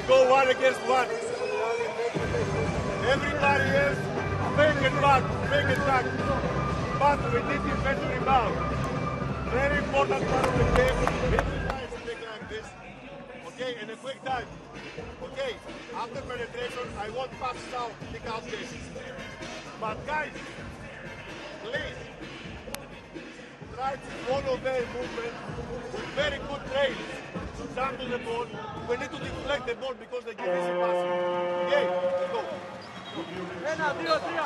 go one against one. Everybody else, fake it back, but we need defensive rebound. Very important part of the game. Everybody should take like this. Okay, and a quick time. Okay, after penetration, I want passes out, kick out cases. But guys, please, try to follow their movement with very good trails. Jump to the ball. We need to deflect the ball because they give easy passes. Okay, let's go. 1, 2, 3.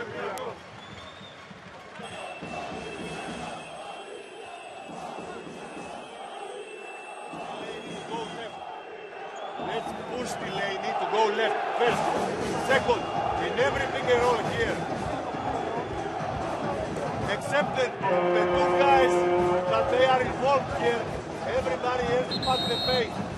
Let's push the lane to go left first. Second, in every pick and roll here. Except the two guys that they are involved here, everybody else is at the pace.